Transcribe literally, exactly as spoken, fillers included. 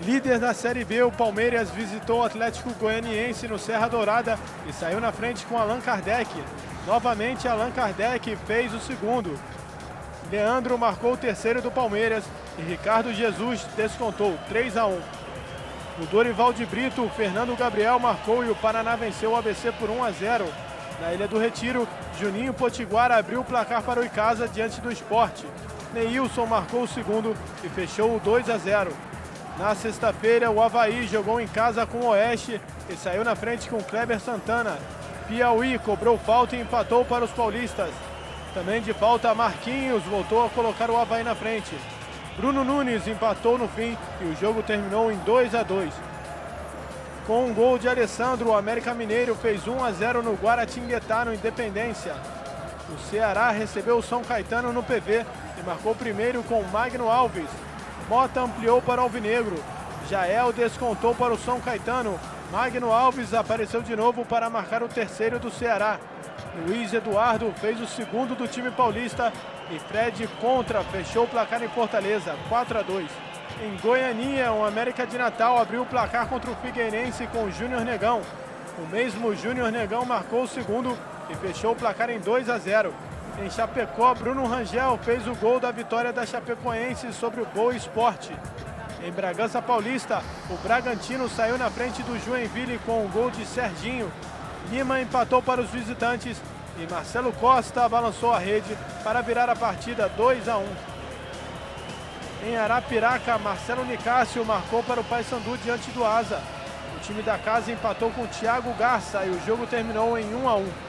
Líder da Série B, o Palmeiras visitou o Atlético Goianiense no Serra Dourada e saiu na frente com Allan Kardec. Novamente, Allan Kardec fez o segundo. Leandro marcou o terceiro do Palmeiras e Ricardo Jesus descontou três a um. No Dorival de Brito, o Fernando Gabriel marcou e o Paraná venceu o A B C por um a zero. Na Ilha do Retiro, Juninho Potiguara abriu o placar para o Icasa diante do Sport. Neilson marcou o segundo e fechou o dois a zero. Na sexta-feira, o Avaí jogou em casa com o Oeste e saiu na frente com Kleber Santana. Piauí cobrou falta e empatou para os paulistas. Também de falta, Marquinhos voltou a colocar o Avaí na frente. Bruno Nunes empatou no fim e o jogo terminou em dois a dois. Com um gol de Alessandro, o América Mineiro fez um a zero no Guaratinguetá, no Independência. O Ceará recebeu o São Caetano no P V e marcou primeiro com Magno Alves. Mota ampliou para o Alvinegro. Jael descontou para o São Caetano. Magno Alves apareceu de novo para marcar o terceiro do Ceará. Luiz Eduardo fez o segundo do time paulista e Fred contra fechou o placar em Fortaleza, quatro a dois. Em Goianinha, o América de Natal abriu o placar contra o Figueirense com o Júnior Negão. O mesmo Júnior Negão marcou o segundo e fechou o placar em dois a zero. Em Chapecó, Bruno Rangel fez o gol da vitória da Chapecoense sobre o Boa Esporte. Em Bragança Paulista, o Bragantino saiu na frente do Joinville com o gol de Serginho. Lima empatou para os visitantes e Marcelo Costa balançou a rede para virar a partida dois a um. Em Arapiraca, Marcelo Nicásio marcou para o Paysandu diante do Asa. O time da casa empatou com Thiago Garça e o jogo terminou em um a um.